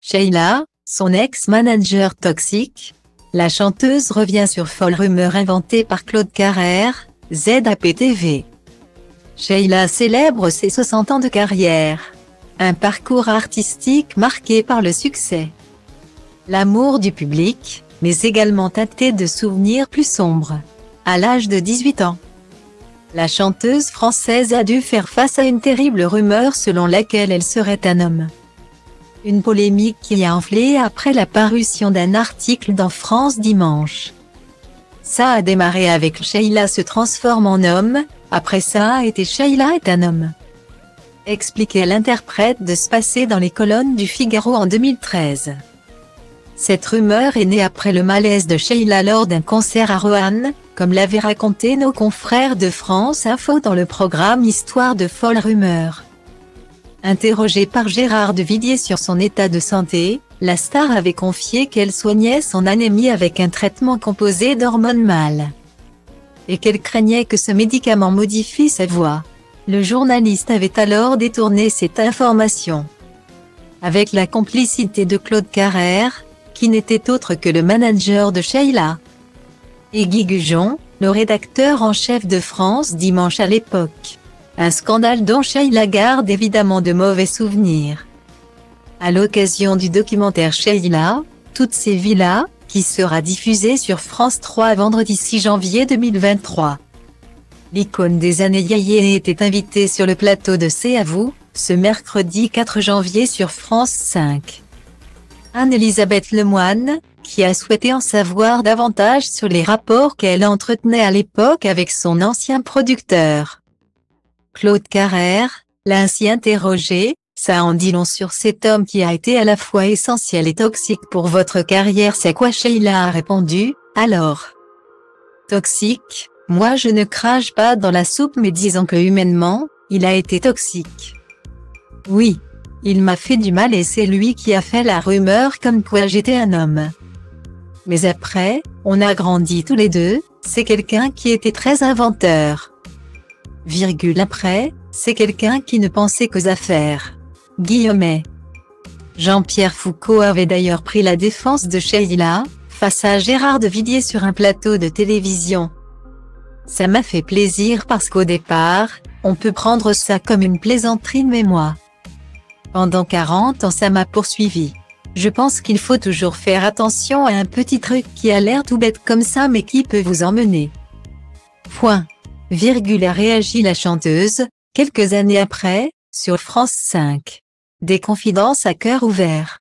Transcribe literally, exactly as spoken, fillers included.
Sheila, son ex-manager toxique. La chanteuse revient sur folle rumeur inventée par Claude Carrère, Z A P T V. Sheila célèbre ses soixante ans de carrière. Un parcours artistique marqué par le succès, l'amour du public, mais également teinté de souvenirs plus sombres. À l'âge de dix-huit ans, la chanteuse française a dû faire face à une terrible rumeur selon laquelle elle serait un homme. Une polémique qui a enflé après la parution d'un article dans France Dimanche. Ça a démarré avec Sheila se transforme en homme, après ça a été Sheila est un homme. Expliquait l'interprète de ce passé dans les colonnes du Figaro en deux mille treize. Cette rumeur est née après le malaise de Sheila lors d'un concert à Roanne, comme l'avaient raconté nos confrères de France Info dans le programme Histoire de folle rumeur. Interrogée par Gérard de Villiers sur son état de santé, la star avait confié qu'elle soignait son anémie avec un traitement composé d'hormones mâles. Et qu'elle craignait que ce médicament modifie sa voix. Le journaliste avait alors détourné cette information. Avec la complicité de Claude Carrère, qui n'était autre que le manager de Sheila. Et Guy Gujon, le rédacteur en chef de France Dimanche à l'époque. Un scandale dont Sheila garde évidemment de mauvais souvenirs. À l'occasion du documentaire Sheila, toutes ces vies-là, qui sera diffusé sur France trois vendredi six janvier deux mille vingt-trois. L'icône des années yéyé était invitée sur le plateau de C'est à vous, ce mercredi quatre janvier sur France cinq. Anne-Elisabeth Lemoine, qui a souhaité en savoir davantage sur les rapports qu'elle entretenait à l'époque avec son ancien producteur. Claude Carrère, l'a ainsi interrogé, ça en dit long sur cet homme qui a été à la fois essentiel et toxique pour votre carrière. C'est quoi? Sheila a répondu, alors. Toxique, moi je ne crache pas dans la soupe mais disons que humainement, il a été toxique. Oui. Il m'a fait du mal et c'est lui qui a fait la rumeur comme quoi j'étais un homme. Mais après, on a grandi tous les deux, c'est quelqu'un qui était très inventeur. Virgule après, c'est quelqu'un qui ne pensait qu'aux affaires. Guillemets. Jean-Pierre Foucault avait d'ailleurs pris la défense de Sheila, face à Gérard de Villiers sur un plateau de télévision. Ça m'a fait plaisir parce qu'au départ, on peut prendre ça comme une plaisanterie mais moi. Pendant quarante ans ça m'a poursuivi. Je pense qu'il faut toujours faire attention à un petit truc qui a l'air tout bête comme ça mais qui peut vous emmener. Point. Virgule a réagi la chanteuse, quelques années après, sur France cinq. Des confidences à cœur ouvert.